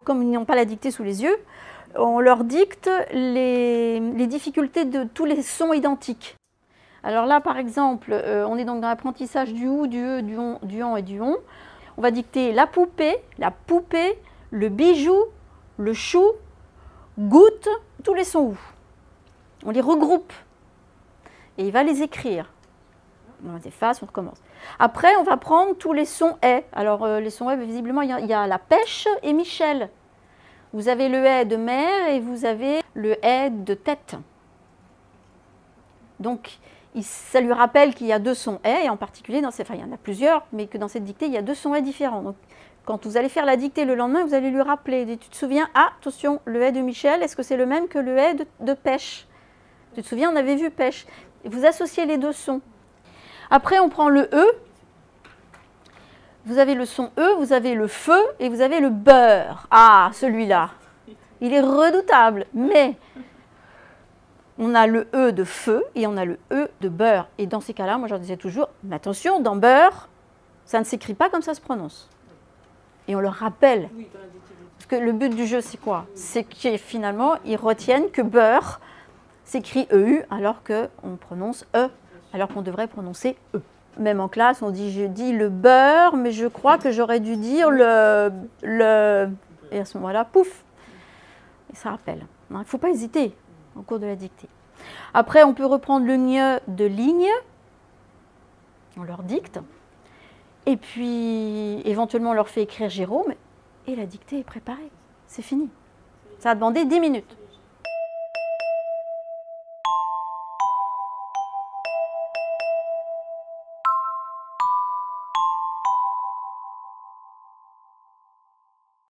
comme ils n'ont pas la dictée sous les yeux, on leur dicte les difficultés de tous les sons identiques. Alors là, par exemple, on est donc dans l'apprentissage du OU, du E, du ON, du AN et du ON. On va dicter la poupée, le bijou, le chou, goutte, tous les sons OU. On les regroupe et il va les écrire. On les efface, on recommence. Après, on va prendre tous les sons « Alors, les sons « visiblement, il y a la pêche et Michel. Vous avez le « de mer et vous avez le « de tête. Donc, ça lui rappelle qu'il y a deux sons « et en particulier, il y en a plusieurs, mais que dans cette dictée, il y a deux sons « différents. Donc, quand vous allez faire la dictée le lendemain, vous allez lui rappeler. Tu te souviens, attention, le « de Michel, est-ce que c'est le même que le « de pêche? Tu te souviens, on avait vu pêche. Et vous associez les deux sons. Après, on prend le « E ». Vous avez le son « E », vous avez le « feu » et vous avez le « beurre ». Ah, celui-là, il est redoutable, mais on a le « E » de feu et on a le « E » de beurre. Et dans ces cas-là, moi, je leur disais toujours, mais attention, dans beurre, ça ne s'écrit pas comme ça se prononce. Et on leur rappelle. Parce que le but du jeu, c'est quoi? C'est que finalement, ils retiennent que beurre s'écrit EU alors qu'on prononce E, alors qu'on devrait prononcer E. Même en classe, on dit, je dis le beurre, mais je crois que j'aurais dû dire le... Et à ce moment-là, pouf, et ça rappelle. Il ne faut pas hésiter au cours de la dictée. Après, on peut reprendre le gne de ligne. On leur dicte. Et puis, éventuellement, on leur fait écrire Jérôme. Et la dictée est préparée. C'est fini. Ça a demandé 10 minutes.